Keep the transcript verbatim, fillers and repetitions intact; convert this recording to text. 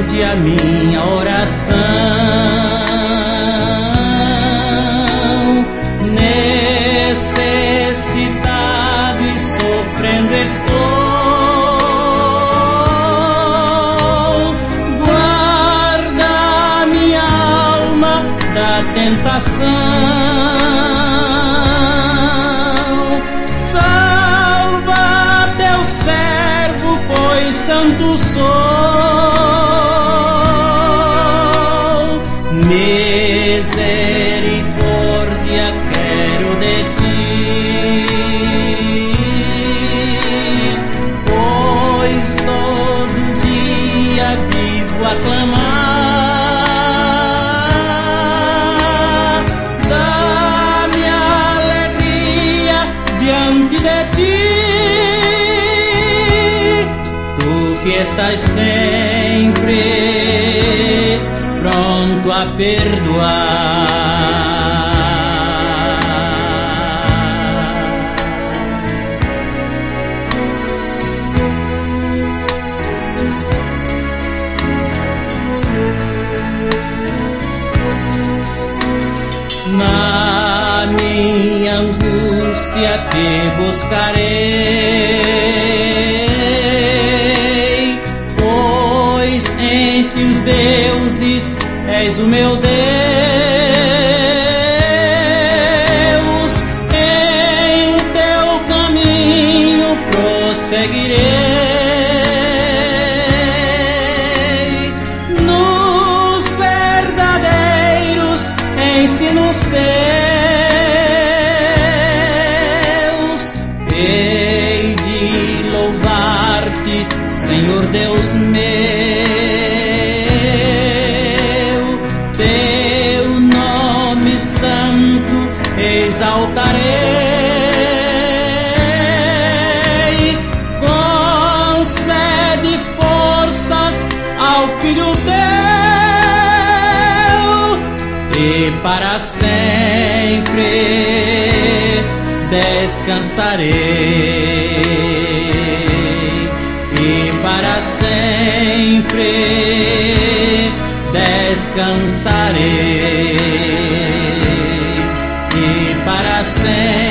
responde a minha oração. Necessitado e sofrendo estou. Guarda minha alma da tentação. Salva teu servo, pois santo sou. Misericórdia quero de ti, pois todo dia vivo a clamar. Dá-me alegria diante de ti, tu que estás sempre pronto a perdoar. Na minha angústia te buscarei, pois entre os deuses és o meu Deus. Em teu caminho prosseguirei, nos verdadeiros ensinos teus. Hei de louvar-te, Senhor Deus meu, teu nome santo exaltarei. Concede forças ao Filho teu, e para sempre descansarei, e para sempre descansarei, e para sempre